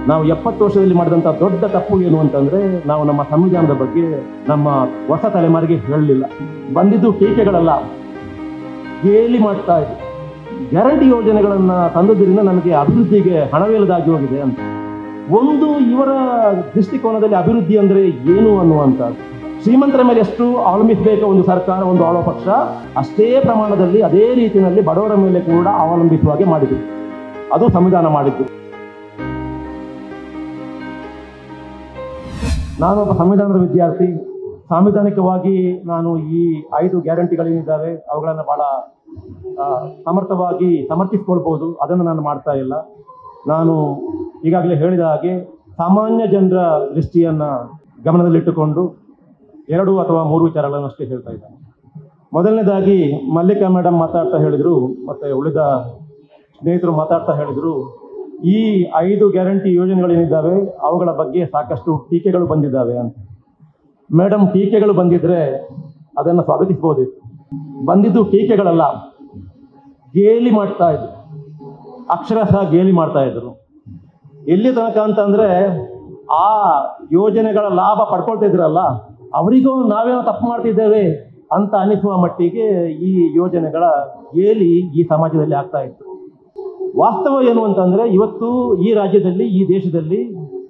ನಾವು 70 ವರ್ಷದಲ್ಲಿ ಮಾಡಿದಂಥ ದೊಡ್ಡ ತಪ್ಪು ಏನು ಅಂತಂದ್ರೆ ನಾವು ನಮ್ಮ ಸಂವಿಧಾನದ ಬಗ್ಗೆ ನಮ್ಮ ಹೊಸ ತಲೆಮಾರಿಗೆ ಹೇಳಲಿಲ್ಲ. ಬಂದಿದ್ದು ಟೀಕೆಗಳಲ್ಲ, ಗೇಲಿ ಮಾಡ್ತಾ ಇದೆ. ಗ್ಯಾರಂಟಿ ಯೋಜನೆಗಳನ್ನ ತಂದದ್ರಿಂದ ನಮಗೆ ಅಭಿವೃದ್ಧಿಗೆ ಹಣವಿಲ್ಲದಾಗಿ ಹೋಗಿದೆ ಅಂತ. ಒಂದು ಇವರ ದೃಷ್ಟಿಕೋನದಲ್ಲಿ ಅಭಿವೃದ್ಧಿ ಅಂದ್ರೆ ಏನು ಅನ್ನುವಂಥದ್ದು. ಶ್ರೀಮಂತರ ಮೇಲೆ ಎಷ್ಟು ಅವಲಂಬಿಸಬೇಕು ಒಂದು ಸರ್ಕಾರ, ಒಂದು ಆಳುವ ಪಕ್ಷ, ಅಷ್ಟೇ ಪ್ರಮಾಣದಲ್ಲಿ ಅದೇ ರೀತಿಯಲ್ಲಿ ಬಡವರ ಮೇಲೆ ಕೂಡ ಅವಲಂಬಿಸುವಾಗೆ ಮಾಡಿದ್ರು. ಅದು ಸಂವಿಧಾನ ಮಾಡಿದ್ದು. ನಾನೊಬ್ಬ ಸಂವಿಧಾನದ ವಿದ್ಯಾರ್ಥಿ. ಸಾಂವಿಧಾನಿಕವಾಗಿ ನಾನು ಈ 5 ಗ್ಯಾರಂಟಿಗಳೇನಿದ್ದಾವೆ ಅವುಗಳನ್ನು ಬಹಳ ಸಮರ್ಥವಾಗಿ ಸಮರ್ಥಿಸಿಕೊಳ್ಬೋದು. ಅದನ್ನು ನಾನು ಮಾಡ್ತಾ ಇಲ್ಲ. ನಾನು ಈಗಾಗಲೇ ಹೇಳಿದ ಹಾಗೆ ಸಾಮಾನ್ಯ ಜನರ ದೃಷ್ಟಿಯನ್ನು ಗಮನದಲ್ಲಿಟ್ಟುಕೊಂಡು 2 ಅಥವಾ 3 ವಿಚಾರಗಳನ್ನು ಅಷ್ಟೇ ಹೇಳ್ತಾ ಇದ್ದೇನೆ. ಮೊದಲನೇದಾಗಿ ಮಲ್ಲಿಕಾ ಮೇಡಮ್ ಮಾತಾಡ್ತಾ ಹೇಳಿದರು, ಮತ್ತು ಉಳಿದ ಸ್ನೇಹಿತರು ಮಾತಾಡ್ತಾ ಹೇಳಿದರು, ಈ 5 ಗ್ಯಾರಂಟಿ ಯೋಜನೆಗಳೇನಿದ್ದಾವೆ ಅವುಗಳ ಬಗ್ಗೆ ಸಾಕಷ್ಟು ಟೀಕೆಗಳು ಬಂದಿದ್ದಾವೆ ಅಂತ. ಮೇಡಮ್, ಟೀಕೆಗಳು ಬಂದಿದ್ರೆ ಅದನ್ನು ಸ್ವಾಗತಿಸ್ಬೋದಿತ್ತು. ಬಂದಿದ್ದು ಟೀಕೆಗಳಲ್ಲ, ಗೇಲಿ ಮಾಡ್ತಾ ಇದ್ರು. ಅಕ್ಷರಶಃ ಗೇಲಿ ಮಾಡ್ತಾ ಇದ್ರು. ಎಲ್ಲಿ ತನಕ ಅಂತಂದ್ರೆ ಆ ಯೋಜನೆಗಳ ಲಾಭ ಪಡ್ಕೊಳ್ತಾ ಇದ್ರಲ್ಲ ಅವರಿಗೂ ನಾವೇನೋ ತಪ್ಪು ಮಾಡ್ತಿದ್ದೇವೆ ಅಂತ ಅನಿಸುವ ಮಟ್ಟಿಗೆ ಈ ಯೋಜನೆಗಳ ಗೇಲಿ ಈ ಸಮಾಜದಲ್ಲಿ ಆಗ್ತಾ ಇತ್ತು. ವಾಸ್ತವ ಏನು ಅಂತಂದ್ರೆ ಇವತ್ತು ಈ ರಾಜ್ಯದಲ್ಲಿ, ಈ ದೇಶದಲ್ಲಿ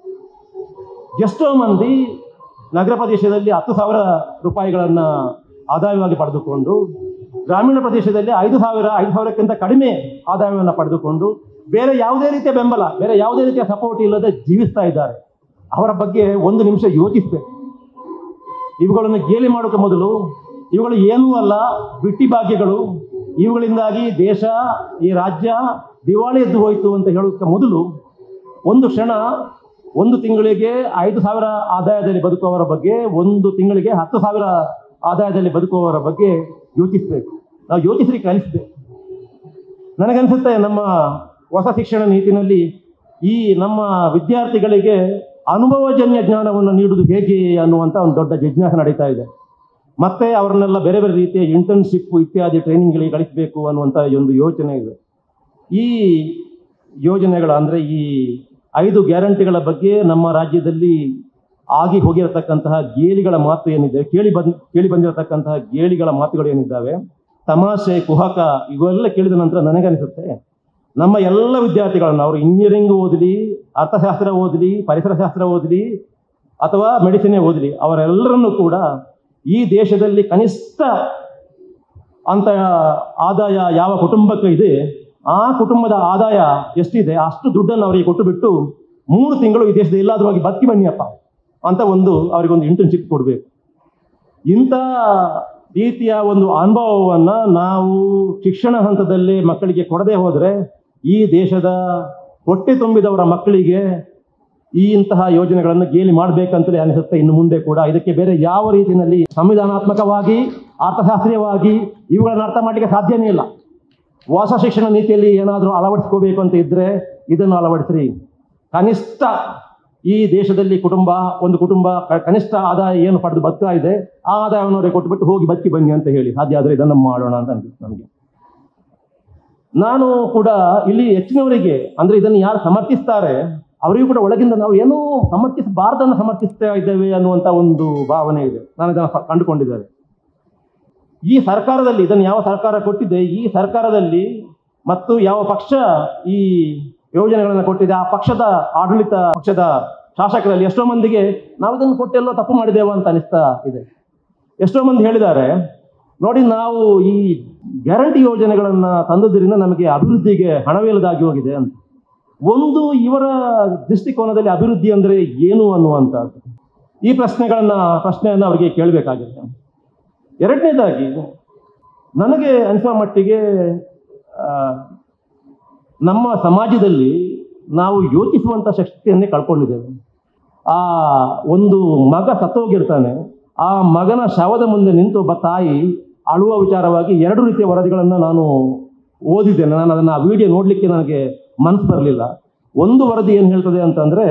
ಎಷ್ಟೋ ಮಂದಿ ನಗರ ಪ್ರದೇಶದಲ್ಲಿ 10,000 ರೂಪಾಯಿಗಳನ್ನು ಆದಾಯವಾಗಿ ಪಡೆದುಕೊಂಡು, ಗ್ರಾಮೀಣ ಪ್ರದೇಶದಲ್ಲಿ 5,000ಕ್ಕಿಂತ ಕಡಿಮೆ ಆದಾಯವನ್ನು ಪಡೆದುಕೊಂಡು ಬೇರೆ ಯಾವುದೇ ರೀತಿಯ ಬೆಂಬಲ, ಬೇರೆ ಯಾವುದೇ ರೀತಿಯ ಸಪೋರ್ಟ್ ಇಲ್ಲದೆ ಜೀವಿಸ್ತಾ ಇದ್ದಾರೆ. ಅವರ ಬಗ್ಗೆ ಒಂದು ನಿಮಿಷ ಯೋಚಿಸಬೇಕು. ಇವುಗಳನ್ನು ಗೇಲಿ ಮಾಡೋಕೆ ಮೊದಲು ಇವುಗಳು ಏನೂ ಅಲ್ಲ, ಬಿಟ್ಟಿ ಭಾಗ್ಯಗಳು, ಇವುಗಳಿಂದಾಗಿ ದೇಶ, ಈ ರಾಜ್ಯ ದಿವಾಳಿ ಎದ್ದು ಹೋಯಿತು ಅಂತ ಹೇಳೋಕ್ಕೆ ಮೊದಲು ಒಂದು ಕ್ಷಣ, ಒಂದು ತಿಂಗಳಿಗೆ 5,000 ಆದಾಯದಲ್ಲಿ ಬದುಕುವವರ ಬಗ್ಗೆ, ಒಂದು ತಿಂಗಳಿಗೆ 10,000 ಆದಾಯದಲ್ಲಿ ಬದುಕುವವರ ಬಗ್ಗೆ ಯೋಚಿಸಬೇಕು. ನಾವು ಯೋಚಿಸಿ ಕಲಿಸಬೇಕು. ನನಗನ್ಸುತ್ತೆ ನಮ್ಮ ಹೊಸ ಶಿಕ್ಷಣ ನೀತಿನಲ್ಲಿ ಈ ನಮ್ಮ ವಿದ್ಯಾರ್ಥಿಗಳಿಗೆ ಅನುಭವಜನ್ಯ ಜ್ಞಾನವನ್ನು ನೀಡುವುದು ಹೇಗೆ ಅನ್ನುವಂಥ ಒಂದು ದೊಡ್ಡ ಜಿಜ್ಞಾಸೆ ನಡೀತಾ ಇದೆ. ಮತ್ತೆ ಅವರನ್ನೆಲ್ಲ ಬೇರೆ ಬೇರೆ ರೀತಿಯ ಇಂಟರ್ನ್ಶಿಪ್ ಇತ್ಯಾದಿ ಟ್ರೈನಿಂಗ್ಗಳಿಗೆ ಕಳಿಸಬೇಕು ಅನ್ನುವಂಥ ಒಂದು ಯೋಚನೆ ಇದೆ. ಈ ಯೋಜನೆಗಳ ಅಂದರೆ ಈ 5 ಗ್ಯಾರಂಟಿಗಳ ಬಗ್ಗೆ ನಮ್ಮ ರಾಜ್ಯದಲ್ಲಿ ಆಗಿ ಹೋಗಿರತಕ್ಕಂತಹ ಗೇಲಿಗಳ ಮಾತು ಏನಿದೆ, ಕೇಳಿ ಬಂದಿರತಕ್ಕಂತಹ ಗೇಲಿಗಳ ಮಾತುಗಳು ಏನಿದ್ದಾವೆ, ತಮಾಷೆ, ಕುಹಕ, ಇವೆಲ್ಲ ಕೇಳಿದ ನಂತರ ನನಗನಿಸುತ್ತೆ ನಮ್ಮ ಎಲ್ಲ ವಿದ್ಯಾರ್ಥಿಗಳನ್ನು, ಅವರು ಇಂಜಿನಿಯರಿಂಗ್ ಓದಲಿ, ಅರ್ಥಶಾಸ್ತ್ರ ಓದಲಿ, ಪರಿಸರ ಶಾಸ್ತ್ರ ಓದಲಿ ಅಥವಾ ಮೆಡಿಸಿನೇ ಓದಲಿ, ಅವರೆಲ್ಲರನ್ನೂ ಕೂಡ ಈ ದೇಶದಲ್ಲಿ ಕನಿಷ್ಠ ಅಂತ ಆದಾಯ ಯಾವ ಕುಟುಂಬಕ್ಕೆ ಇದೆ ಆ ಕುಟುಂಬದ ಆದಾಯ ಎಷ್ಟಿದೆ ಅಷ್ಟು ದುಡ್ಡನ್ನು ಅವರಿಗೆ ಕೊಟ್ಟು ಬಿಟ್ಟು 3 ತಿಂಗಳು ಈ ದೇಶದ ಎಲ್ಲಾದರೂ ಹೋಗಿ ಬದುಕಿ ಬನ್ನಿಯಪ್ಪ ಅಂತ ಅವರಿಗೊಂದು ಇಂಟರ್ನ್ಶಿಪ್ ಕೊಡಬೇಕು. ಇಂಥ ರೀತಿಯ ಒಂದು ಅನುಭವವನ್ನು ನಾವು ಶಿಕ್ಷಣ ಹಂತದಲ್ಲಿ ಮಕ್ಕಳಿಗೆ ಕೊಡದೆ ಹೋದರೆ ಈ ದೇಶದ ಹೊಟ್ಟೆ ತುಂಬಿದವರ ಮಕ್ಕಳಿಗೆ ಇಂತಹ ಯೋಜನೆಗಳನ್ನು ಗೇಲಿ ಮಾಡಬೇಕಂತಲೇ ಅನಿಸುತ್ತೆ ಇನ್ನು ಮುಂದೆ ಕೂಡ. ಇದಕ್ಕೆ ಬೇರೆ ಯಾವ ರೀತಿಯಲ್ಲಿ ಸಂವಿಧಾನಾತ್ಮಕವಾಗಿ, ಅರ್ಥಶಾಸ್ತ್ರೀಯವಾಗಿ ಇವುಗಳನ್ನು ಅರ್ಥ ಮಾಡಲಿಕ್ಕೆ ಸಾಧ್ಯನೇ ಇಲ್ಲ. ಹೊಸ ಶಿಕ್ಷಣ ನೀತಿಯಲ್ಲಿ ಏನಾದರೂ ಅಳವಡಿಸ್ಕೋಬೇಕು ಅಂತ ಇದ್ದರೆ ಇದನ್ನು ಅಳವಡಿಸ್ರಿ. ಕನಿಷ್ಠ ಈ ದೇಶದಲ್ಲಿ ಒಂದು ಕುಟುಂಬ ಕನಿಷ್ಠ ಆದಾಯ ಏನು ಪಡೆದು ಬದುಕ್ತಾ ಇದೆ ಆ ಆದಾಯವನ್ನು ಅವರಿಗೆ ಕೊಟ್ಟುಬಿಟ್ಟು ಹೋಗಿ ಬದುಕಿ ಬನ್ನಿ ಅಂತ ಹೇಳಿ, ಸಾಧ್ಯ ಆದರೆ ಇದನ್ನು ಮಾಡೋಣ ಅಂತ ಅನಿಸುತ್ತೆ ನನಗೆ. ನಾನು ಕೂಡ ಇಲ್ಲಿ ಹೆಚ್ಚಿನವರಿಗೆ, ಅಂದರೆ ಇದನ್ನು ಯಾರು ಸಮರ್ಥಿಸ್ತಾರೆ ಅವರಿಗೂ ಕೂಡ ಒಳಗಿಂದ ನಾವು ಏನೋ ಸಮರ್ಥಿಸಬಾರ್ದನ್ನು ಸಮರ್ಥಿಸ್ತಾ ಇದ್ದೇವೆ ಅನ್ನುವಂಥ ಒಂದು ಭಾವನೆ ಇದೆ. ನಾನು ಇದನ್ನು ಕಂಡುಕೊಂಡಿದ್ದೇನೆ. ಈ ಸರ್ಕಾರದಲ್ಲಿ, ಇದನ್ನು ಯಾವ ಸರ್ಕಾರ ಕೊಟ್ಟಿದೆ, ಈ ಸರ್ಕಾರದಲ್ಲಿ ಮತ್ತು ಯಾವ ಪಕ್ಷ ಈ ಯೋಜನೆಗಳನ್ನು ಕೊಟ್ಟಿದೆ ಆ ಪಕ್ಷದ ಆಡಳಿತ ಪಕ್ಷದ ಶಾಸಕರಲ್ಲಿ ಎಷ್ಟೋ ಮಂದಿಗೆ ನಾವು ಇದನ್ನು ಕೊಟ್ಟೆಲ್ಲೋ ತಪ್ಪು ಮಾಡಿದ್ದೇವೆ ಅಂತ ಅನಿಸ್ತಾ ಇದೆ. ಎಷ್ಟೋ ಮಂದಿ ಹೇಳಿದ್ದಾರೆ, ನೋಡಿ ನಾವು ಈ ಗ್ಯಾರಂಟಿ ಯೋಜನೆಗಳನ್ನು ತಂದದ್ರಿಂದ ನಮಗೆ ಅಭಿವೃದ್ಧಿಗೆ ಹಣವಿಲ್ಲದಾಗಿ ಹೋಗಿದೆ ಅಂತ. ಒಂದು ಇವರ ದೃಷ್ಟಿಕೋನದಲ್ಲಿ ಅಭಿವೃದ್ಧಿ ಅಂದರೆ ಏನು ಅನ್ನುವಂಥದ್ದು ಈ ಪ್ರಶ್ನೆಯನ್ನು ಅವರಿಗೆ ಕೇಳಬೇಕಾಗಿದೆ. ಎರಡನೇದಾಗಿ ನನಗೆ ಅನಿಸುವ ಮಟ್ಟಿಗೆ ನಮ್ಮ ಸಮಾಜದಲ್ಲಿ ನಾವು ಯೋಚಿಸುವಂಥ ಶಕ್ತಿಯನ್ನೇ ಕಳ್ಕೊಂಡಿದ್ದೇವೆ. ಆ ಒಂದು ಮಗ ಸತ್ತೋಗಿರ್ತಾನೆ, ಆ ಮಗನ ಶವದ ಮುಂದೆ ನಿಂತು ಒಬ್ಬ ತಾಯಿ ಅಳುವ ವಿಚಾರವಾಗಿ 2 ರೀತಿಯ ವರದಿಗಳನ್ನು ನಾನು ಓದಿದ್ದೇನೆ. ನಾನು ಅದನ್ನು ಆ ವಿಡಿಯೋ ನೋಡಲಿಕ್ಕೆ ನನಗೆ ಮನಸ್ಸು ಬರಲಿಲ್ಲ. ಒಂದು ವರದಿ ಏನು ಹೇಳ್ತದೆ ಅಂತಂದರೆ,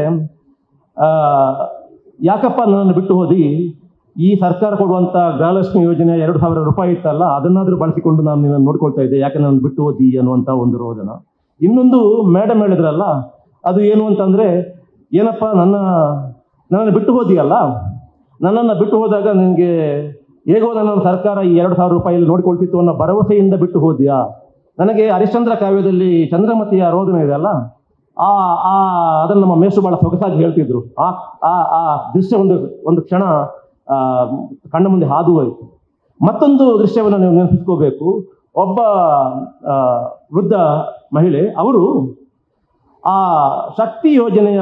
ಯಾಕಪ್ಪ ನನ್ನನ್ನು ಬಿಟ್ಟು ಹೋದಿ, ಈ ಸರ್ಕಾರ ಕೊಡುವಂಥ ಗೃಹಲಕ್ಷ್ಮಿ ಯೋಜನೆ 2,000 ರೂಪಾಯಿ ಇತ್ತಲ್ಲ ಅದನ್ನಾದರೂ ಬಳಸಿಕೊಂಡು ನಾನು ನಿನ್ನನ್ನು ನೋಡ್ಕೊಳ್ತಾ ಇದ್ದೆ, ಯಾಕೆ ನಾನು ಬಿಟ್ಟು ಹೋದಿ ಅನ್ನುವಂಥ ಒಂದು ರೋದನ. ಇನ್ನೊಂದು ಮೇಡಮ್ ಹೇಳಿದ್ರಲ್ಲ, ಅದು ಏನು ಅಂತಂದರೆ ಏನಪ್ಪ ನನ್ನನ್ನು ಬಿಟ್ಟು ಹೋದಿಯಲ್ಲ, ನನ್ನನ್ನು ಬಿಟ್ಟು ಹೋದಾಗ ನಿನಗೆ ಹೇಗೋ ನನ್ನ ಸರ್ಕಾರ ಈ 2,000 ರೂಪಾಯಿಯಲ್ಲಿ ನೋಡಿಕೊಳ್ತಿತ್ತು ಅನ್ನೋ ಭರವಸೆಯಿಂದ ಬಿಟ್ಟು ಹೋದ್ಯಾ? ನನಗೆ ಹರಿಶ್ಚಂದ್ರ ಕಾವ್ಯದಲ್ಲಿ ಚಂದ್ರಮತಿಯ ರೋದನ ಇದೆ ಅಲ್ಲ, ಅದನ್ನು ನಮ್ಮ ಮೇಷು ಬಹಳ ಸೊಗಸಾಗಿ ಹೇಳ್ತಿದ್ರು. ಆ ದೃಶ್ಯ ಒಂದು ಕ್ಷಣ ಕಣ್ಣ ಮುಂದೆ ಹಾದು ಹೋಯಿತು. ಮತ್ತೊಂದು ದೃಶ್ಯವನ್ನು ನೀವು ನೆನಪಿಸ್ಕೋಬೇಕು. ಒಬ್ಬ ವೃದ್ಧ ಮಹಿಳೆ, ಅವರು ಆ ಶಕ್ತಿ ಯೋಜನೆಯ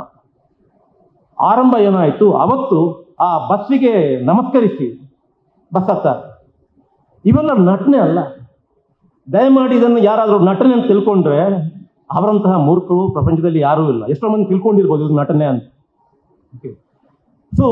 ಆರಂಭ ಏನಾಯಿತು, ಅವತ್ತು ಆ ಬಸ್ಸಿಗೆ ನಮಸ್ಕರಿಸಿ ಬಸ್ ಹತ್ತಾರೆ. ಇವೆಲ್ಲ ನಟನೆ ಅಲ್ಲ. ದಯಮಾಡಿ ಇದನ್ನು ಯಾರಾದರೂ ನಟನೆ ಅಂತ ತಿಳ್ಕೊಂಡ್ರೆ ಅವರಂತಹ ಮೂರ್ಖರು ಪ್ರಪಂಚದಲ್ಲಿ ಯಾರೂ ಇಲ್ಲ. ಎಷ್ಟೋ ಮಂದಿ ತಿಳ್ಕೊಂಡಿರ್ಬೋದು ಇದು ನಟನೆ ಅಂತ. ಸೊ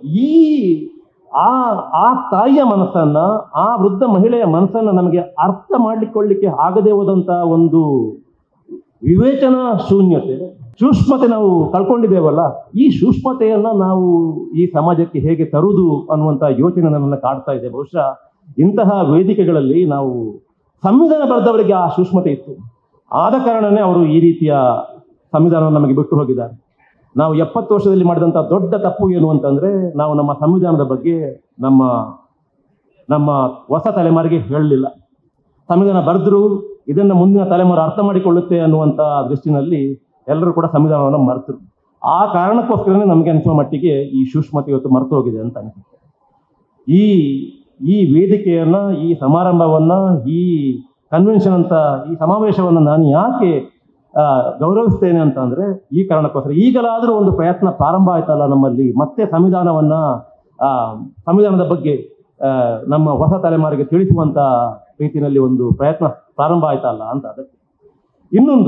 ಆ ತಾಯಿಯ ಮನಸ್ಸನ್ನ, ಆ ವೃದ್ಧ ಮಹಿಳೆಯ ಮನಸ್ಸನ್ನ ನಮಗೆ ಅರ್ಥ ಮಾಡಿಕೊಳ್ಳಿಕ್ಕೆ ಆಗದೆ ಹೋದಂತ ಒಂದು ವಿವೇಚನಾ ಶೂನ್ಯತೆ, ಸೂಕ್ಷ್ಮತೆ ನಾವು ಕಳ್ಕೊಂಡಿದ್ದೇವಲ್ಲ, ಈ ಸೂಕ್ಷ್ಮತೆಯನ್ನ ನಾವು ಈ ಸಮಾಜಕ್ಕೆ ಹೇಗೆ ತರುವುದು ಅನ್ನುವಂಥ ಯೋಚನೆ ನನ್ನನ್ನು ಕಾಡ್ತಾ ಇದೆ. ಬಹುಶಃ ಇಂತಹ ವೇದಿಕೆಗಳಲ್ಲಿ ನಾವು ಸಂವಿಧಾನ ಬರೆದವರಿಗೆ ಆ ಸೂಕ್ಷ್ಮತೆ ಇತ್ತು. ಆದ ಕಾರಣನೇ ಅವರು ಈ ರೀತಿಯ ಸಂವಿಧಾನವನ್ನು ನಮಗೆ ಬಿಟ್ಟು ಹೋಗಿದ್ದಾರೆ. ನಾವು 70 ವರ್ಷದಲ್ಲಿ ಮಾಡಿದಂಥ ದೊಡ್ಡ ತಪ್ಪು ಏನು ಅಂತಂದ್ರೆ, ನಾವು ನಮ್ಮ ಸಂವಿಧಾನದ ಬಗ್ಗೆ ನಮ್ಮ ಹೊಸ ತಲೆಮಾರಿಗೆ ಹೇಳಲಿಲ್ಲ. ಸಂವಿಧಾನ ಬರೆದ್ರು ಇದನ್ನು ಮುಂದಿನ ತಲೆಮಾರು ಅರ್ಥ ಮಾಡಿಕೊಳ್ಳುತ್ತೆ ಅನ್ನುವಂಥ ದೃಷ್ಟಿನಲ್ಲಿ ಎಲ್ಲರೂ ಕೂಡ ಸಂವಿಧಾನವನ್ನು ಮರೆತರು. ಆ ಕಾರಣಕ್ಕೋಸ್ಕರನೇ ನಮಗೆ ಅನಿಸುವ ಮಟ್ಟಿಗೆ ಈ ಸೂಕ್ಷ್ಮತೆ ಇವತ್ತು ಮರೆತು ಹೋಗಿದೆ ಅಂತ ಅನಿಸುತ್ತೆ. ಈ ವೇದಿಕೆಯನ್ನ, ಈ ಸಮಾರಂಭವನ್ನ, ಈ ಕನ್ವೆನ್ಷನ್ ಅಂತ ಈ ಸಮಾವೇಶವನ್ನು ನಾನು ಯಾಕೆ ಗೌರವಿಸ್ತೇನೆ ಅಂತ ಅಂದ್ರೆ ಈ ಕಾರಣಕ್ಕೋಸ್ಕರ. ಈಗಲಾದರೂ ಒಂದು ಪ್ರಯತ್ನ ಪ್ರಾರಂಭ ಆಯ್ತಲ್ಲ ನಮ್ಮಲ್ಲಿ, ಮತ್ತೆ ಸಂವಿಧಾನದ ಬಗ್ಗೆ ನಮ್ಮ ಹೊಸ ತಲೆಮಾರಿಗೆ ತಿಳಿಸುವಂತ ರೀತಿಯಲ್ಲಿ ಒಂದು ಪ್ರಯತ್ನ ಪ್ರಾರಂಭ ಆಯ್ತಲ್ಲ ಅಂತ. ಅದಕ್ಕೆ ಇನ್ನೊಂದು,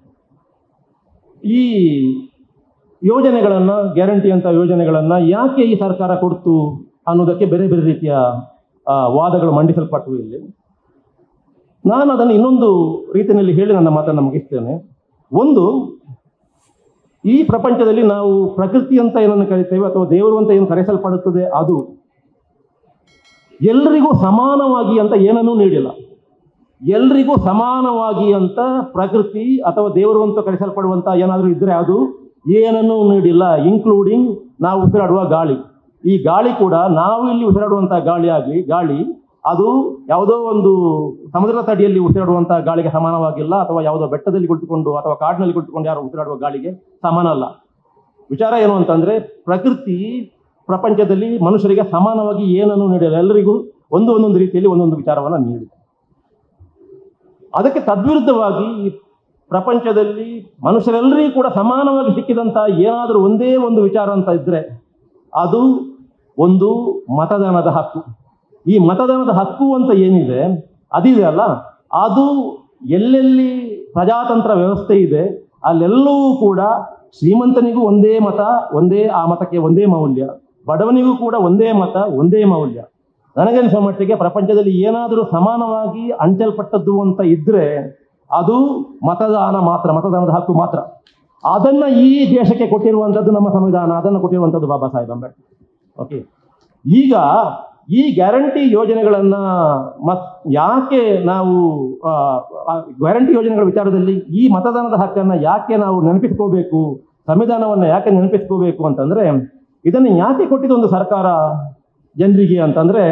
ಈ ಯೋಜನೆಗಳನ್ನ, ಗ್ಯಾರಂಟಿ ಅಂತ ಯೋಜನೆಗಳನ್ನ ಯಾಕೆ ಈ ಸರ್ಕಾರ ಕೊಡ್ತು ಅನ್ನೋದಕ್ಕೆ ಬೇರೆ ಬೇರೆ ರೀತಿಯ ವಾದಗಳು ಮಂಡಿಸಲ್ಪಟ್ಟವು ಇಲ್ಲಿ. ನಾನು ಅದನ್ನು ಇನ್ನೊಂದು ರೀತಿಯಲ್ಲಿ ಹೇಳಿ ನನ್ನ ಮಾತನ್ನು ಮುಗಿಸ್ತೇನೆ. ಒಂದು, ಈ ಪ್ರಪಂಚದಲ್ಲಿ ನಾವು ಪ್ರಕೃತಿ ಅಂತ ಏನನ್ನು ಕರಿತೇವೆ ಅಥವಾ ದೇವರು ಅಂತ ಏನು ಕರೆಸಲ್ಪಡುತ್ತದೆ, ಅದು ಎಲ್ರಿಗೂ ಸಮಾನವಾಗಿ ಅಂತ ಏನನ್ನೂ ನೀಡಿಲ್ಲ. ಎಲ್ರಿಗೂ ಸಮಾನವಾಗಿ ಅಂತ ಪ್ರಕೃತಿ ಅಥವಾ ದೇವರು ಅಂತ ಕರೆಸಲ್ಪಡುವಂತ ಏನಾದರೂ ಇದ್ರೆ ಅದು ಏನನ್ನೂ ನೀಡಿಲ್ಲ, ಇನ್ಕ್ಲೂಡಿಂಗ್ ನಾವು ಉಸಿರಾಡುವ ಗಾಳಿ. ಈ ಗಾಳಿ ಕೂಡ ನಾವು ಇಲ್ಲಿ ಉಸಿರಾಡುವಂಥ ಗಾಳಿ ಅದು ಯಾವುದೋ ಒಂದು ಸಮುದ್ರದ ತಡಿಯಲ್ಲಿ ಉಸಿರಾಡುವಂಥ ಗಾಳಿಗೆ ಸಮಾನವಾಗಿಲ್ಲ, ಅಥವಾ ಯಾವುದೋ ಬೆಟ್ಟದಲ್ಲಿ ಕುಳಿತುಕೊಂಡು ಅಥವಾ ಕಾಡಿನಲ್ಲಿ ಕುಳಿತುಕೊಂಡು ಯಾರು ಉಸಿರಾಡುವ ಗಾಳಿಗೆ ಸಮಾನ ಅಲ್ಲ. ವಿಚಾರ ಏನು ಅಂತಂದ್ರೆ, ಪ್ರಕೃತಿ ಪ್ರಪಂಚದಲ್ಲಿ ಮನುಷ್ಯರಿಗೆ ಸಮಾನವಾಗಿ ಏನನ್ನು ನೀಡಿಲ್ಲ, ಎಲ್ಲರಿಗೂ ಒಂದೊಂದು ರೀತಿಯಲ್ಲಿ ಒಂದೊಂದು ವಿಚಾರವನ್ನು ನೀಡಿದೆ. ಅದಕ್ಕೆ ತದ್ವಿರುದ್ಧವಾಗಿ ಪ್ರಪಂಚದಲ್ಲಿ ಮನುಷ್ಯರೆಲ್ಲರಿಗೂ ಕೂಡ ಸಮಾನವಾಗಿ ಸಿಕ್ಕಿದಂಥ ಏನಾದರೂ ಒಂದೇ ಒಂದು ವಿಚಾರ ಅಂತ ಇದ್ರೆ ಅದು ಒಂದು ಮತದಾನದ ಹಕ್ಕು. ಈ ಮತದಾನದ ಹಕ್ಕು ಅಂತ ಏನಿದೆ ಅದಿದೆ ಅಲ್ಲ, ಅದು ಎಲ್ಲೆಲ್ಲಿ ಪ್ರಜಾತಂತ್ರ ವ್ಯವಸ್ಥೆ ಇದೆ ಅಲ್ಲೆಲ್ಲವೂ ಕೂಡ ಶ್ರೀಮಂತನಿಗೂ ಒಂದೇ ಮತ, ಆ ಮತಕ್ಕೆ ಒಂದೇ ಮೌಲ್ಯ, ಬಡವನಿಗೂ ಕೂಡ ಒಂದೇ ಮತ, ಒಂದೇ ಮೌಲ್ಯ. ನನಗನ್ನಿಸುವ ಮಟ್ಟಿಗೆ ಪ್ರಪಂಚದಲ್ಲಿ ಏನಾದರೂ ಸಮಾನವಾಗಿ ಹಂಚಲ್ಪಟ್ಟದ್ದು ಅಂತ ಇದ್ರೆ ಅದು ಮತದಾನದ ಹಕ್ಕು ಮಾತ್ರ. ಅದನ್ನ ಈ ದೇಶಕ್ಕೆ ಕೊಟ್ಟಿರುವಂಥದ್ದು ನಮ್ಮ ಸಂವಿಧಾನ, ಅದನ್ನು ಕೊಟ್ಟಿರುವಂಥದ್ದು ಬಾಬಾ ಸಾಹೇಬ್ ಅಂಬೇಡ್ಕರ್. ಓಕೆ, ಈಗ ಈ ಗ್ಯಾರಂಟಿ ಯೋಜನೆಗಳನ್ನ ಯಾಕೆ ನಾವು ಗ್ಯಾರಂಟಿ ಯೋಜನೆಗಳ ವಿಚಾರದಲ್ಲಿ ಈ ಮತದಾನದ ಹಕ್ಕನ್ನು ಯಾಕೆ ನಾವು ನೆನಪಿಸ್ಕೋಬೇಕು, ಸಂವಿಧಾನವನ್ನು ಯಾಕೆ ನೆನಪಿಸ್ಕೋಬೇಕು ಅಂತಂದ್ರೆ, ಇದನ್ನು ಯಾಕೆ ಕೊಟ್ಟಿದ್ದು ಒಂದು ಸರ್ಕಾರ ಜನರಿಗೆ ಅಂತಂದ್ರೆ,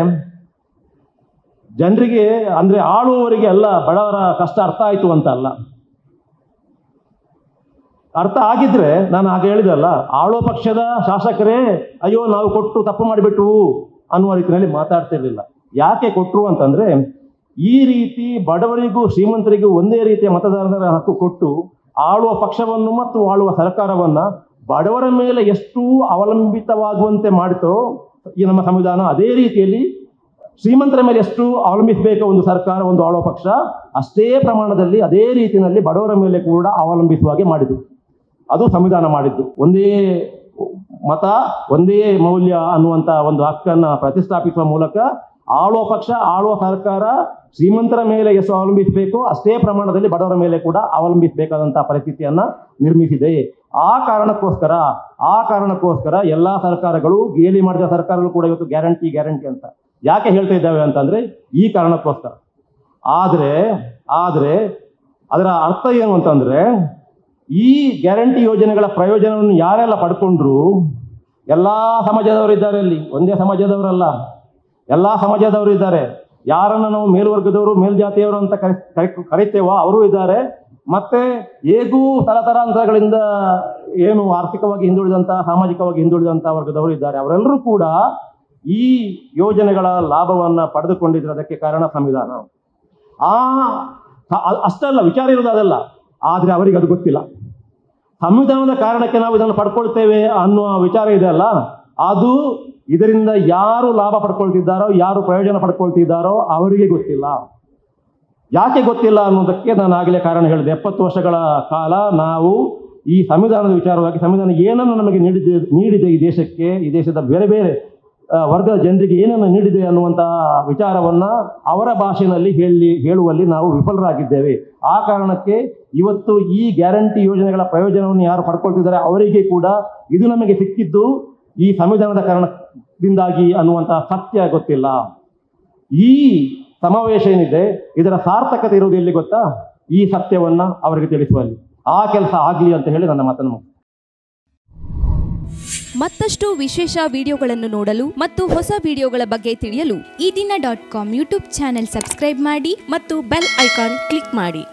ಜನರಿಗೆ ಅಂದ್ರೆ ಆಳುವವರಿಗೆ ಅಲ್ಲ, ಬಡವರ ಕಷ್ಟ ಅರ್ಥ ಆಯ್ತು ಅಂತ ಅಲ್ಲ. ಅರ್ಥ ಆಗಿದ್ರೆ ನಾನು ಆಗ ಹೇಳಿದಲ್ಲ, ಆಳುವ ಪಕ್ಷದ ಶಾಸಕರೇ ಅಯ್ಯೋ ನಾವು ಕೊಟ್ಟು ತಪ್ಪು ಮಾಡಿಬಿಟ್ಟು ಅನ್ನುವ ರೀತಿಯಲ್ಲಿ ಮಾತಾಡ್ತಿರ್ಲಿಲ್ಲ. ಯಾಕೆ ಕೊಟ್ಟರು ಅಂತಂದ್ರೆ, ಈ ರೀತಿ ಬಡವರಿಗೂ ಶ್ರೀಮಂತರಿಗೂ ಒಂದೇ ರೀತಿಯ ಮತದಾರರ ಹಕ್ಕು ಕೊಟ್ಟು ಆಳುವ ಪಕ್ಷವನ್ನು ಮತ್ತು ಆಳುವ ಸರ್ಕಾರವನ್ನ ಬಡವರ ಮೇಲೆ ಎಷ್ಟು ಅವಲಂಬಿತವಾಗುವಂತೆ ಮಾಡಿತೋ ಈ ನಮ್ಮ ಸಂವಿಧಾನ, ಅದೇ ರೀತಿಯಲ್ಲಿ ಶ್ರೀಮಂತರ ಮೇಲೆ ಎಷ್ಟು ಅವಲಂಬಿಸಬೇಕು ಒಂದು ಸರ್ಕಾರ, ಒಂದು ಆಳುವ ಪಕ್ಷ, ಅಷ್ಟೇ ಪ್ರಮಾಣದಲ್ಲಿ ಅದೇ ರೀತಿಯಲ್ಲಿ ಬಡವರ ಮೇಲೆ ಕೂಡ ಅವಲಂಬಿಸುವ ಹಾಗೆ ಮಾಡಿದ್ದು. ಅದು ಸಂವಿಧಾನ ಮಾಡಿದ್ದು. ಒಂದೇ ಮತ ಒಂದೇ ಮೌಲ್ಯ ಅನ್ನುವಂಥ ಒಂದು ಹಕ್ಕನ್ನು ಪ್ರತಿಷ್ಠಾಪಿಸುವ ಮೂಲಕ ಆಳುವ ಪಕ್ಷ, ಆಳುವ ಸರ್ಕಾರ ಶ್ರೀಮಂತರ ಮೇಲೆ ಎಷ್ಟು ಅವಲಂಬಿಸಬೇಕು ಅಷ್ಟೇ ಪ್ರಮಾಣದಲ್ಲಿ ಬಡವರ ಮೇಲೆ ಕೂಡ ಅವಲಂಬಿಸಬೇಕಾದಂಥ ಪರಿಸ್ಥಿತಿಯನ್ನ ನಿರ್ಮಿಸಿದೆ. ಆ ಕಾರಣಕ್ಕೋಸ್ಕರ ಎಲ್ಲಾ ಸರ್ಕಾರಗಳು, ಗೇಲಿ ಮಾಡಿದ ಸರ್ಕಾರಗಳು ಕೂಡ ಇವತ್ತು ಗ್ಯಾರಂಟಿ ಅಂತ ಯಾಕೆ ಹೇಳ್ತಾ ಇದ್ದಾವೆ ಅಂತಂದ್ರೆ ಈ ಕಾರಣಕ್ಕೋಸ್ಕರ. ಆದ್ರೆ ಅದರ ಅರ್ಥ ಏನು ಅಂತಂದ್ರೆ, ಈ ಗ್ಯಾರಂಟಿ ಯೋಜನೆಗಳ ಪ್ರಯೋಜನವನ್ನು ಯಾರೆಲ್ಲ ಪಡ್ಕೊಂಡ್ರು, ಎಲ್ಲ ಸಮಾಜದವರು ಇದ್ದಾರೆ. ಅಲ್ಲಿ ಒಂದೇ ಸಮಾಜದವರಲ್ಲ, ಎಲ್ಲ ಸಮಾಜದವರು ಇದ್ದಾರೆ. ಯಾರನ್ನು ನಾವು ಮೇಲ್ವರ್ಗದವರು ಮೇಲ್ಜಾತಿಯವರು ಅಂತ ಕರಿತೇವೋ ಅವರು ಇದ್ದಾರೆ. ಮತ್ತೆ ಹೇಗೂ ತರತರಾಂತರಗಳಿಂದ ಏನು ಆರ್ಥಿಕವಾಗಿ ಹಿಂದುಳಿದಂಥ, ಸಾಮಾಜಿಕವಾಗಿ ಹಿಂದುಳಿದಂಥ ವರ್ಗದವರು ಇದ್ದಾರೆ. ಅವರೆಲ್ಲರೂ ಕೂಡ ಈ ಯೋಜನೆಗಳ ಲಾಭವನ್ನು ಪಡೆದುಕೊಂಡಿದ್ರೆ ಅದಕ್ಕೆ ಕಾರಣ ಸಂವಿಧಾನ. ಅಷ್ಟಲ್ಲ, ವಿಚಾರ ಇರೋದು ಅದಲ್ಲ. ಆದರೆ ಅವರಿಗೆ ಅದು ಗೊತ್ತಿಲ್ಲ. ಸಂವಿಧಾನದ ಕಾರಣಕ್ಕೆ ನಾವು ಇದನ್ನು ಪಡ್ಕೊಳ್ತೇವೆ ಅನ್ನುವ ವಿಚಾರ ಇದೆ ಅಲ್ಲ, ಅದು ಇದರಿಂದ ಯಾರು ಲಾಭ ಪಡ್ಕೊಳ್ತಿದ್ದಾರೋ, ಯಾರು ಪ್ರಯೋಜನ ಪಡ್ಕೊಳ್ತಿದ್ದಾರೋ ಅವರಿಗೆ ಗೊತ್ತಿಲ್ಲ. ಯಾಕೆ ಗೊತ್ತಿಲ್ಲ ಅನ್ನೋದಕ್ಕೆ ನಾನು ಆಗಲೇ ಕಾರಣ ಹೇಳಿದೆ. 70 ವರ್ಷಗಳ ಕಾಲ ನಾವು ಈ ಸಂವಿಧಾನದ ವಿಚಾರವಾಗಿ, ಸಂವಿಧಾನ ಏನನ್ನು ನಮಗೆ ನೀಡಿದೆ ಈ ದೇಶಕ್ಕೆ, ಈ ದೇಶದ ಬೇರೆ ಬೇರೆ ವರ್ಗದ ಜನರಿಗೆ ಏನನ್ನು ನೀಡಿದೆ ಅನ್ನುವಂತಹ ವಿಚಾರವನ್ನು ಅವರ ಭಾಷೆಯಲ್ಲಿ ಹೇಳುವಲ್ಲಿ ನಾವು ವಿಫಲರಾಗಿದ್ದೇವೆ. ಆ ಕಾರಣಕ್ಕೆ ಇವತ್ತು ಈ ಗ್ಯಾರಂಟಿ ಯೋಜನೆಗಳ ಪ್ರಯೋಜನವನ್ನು ಯಾರು ಪಡ್ಕೊಳ್ತಿದ್ದಾರೆ ಅವರಿಗೆ ಕೂಡ ಇದು ನಮಗೆ ಸಿಕ್ಕಿದ್ದು ಈ ಸಂವಿಧಾನದ ಕಾರಣದಿಂದಾಗಿ ಅನ್ನುವಂತಹ ಸತ್ಯ ಗೊತ್ತಿಲ್ಲ. ಈ ಸಮಾವೇಶ ಏನಿದೆ ಇದರ ಸಾರ್ಥಕತೆ ಇರುವುದು ಎಲ್ಲಿ ಗೊತ್ತಾ? ಈ ಸತ್ಯವನ್ನ ಅವರಿಗೆ ತಿಳಿಸುವಲ್ಲಿ. ಆ ಕೆಲಸ ಆಗಲಿ ಅಂತ ಹೇಳಿ ನನ್ನ ಮಾತನ್ನು. ಮತ್ತಷ್ಟು ವಿಶೇಷ ವಿಡಿಯೋಗಳನ್ನು ನೋಡಲು ಮತ್ತು ಹೊಸ ವಿಡಿಯೋಗಳ ಬಗ್ಗೆ ತಿಳಿಯಲು EDina.com ಯೂಟ್ಯೂಬ್ ಚಾನೆಲ್ ಸಬ್ಸ್ಕ್ರೈಬ್ ಮಾಡಿ ಮತ್ತು ಬೆಲ್ ಐಕಾನ್ ಕ್ಲಿಕ್ ಮಾಡಿ.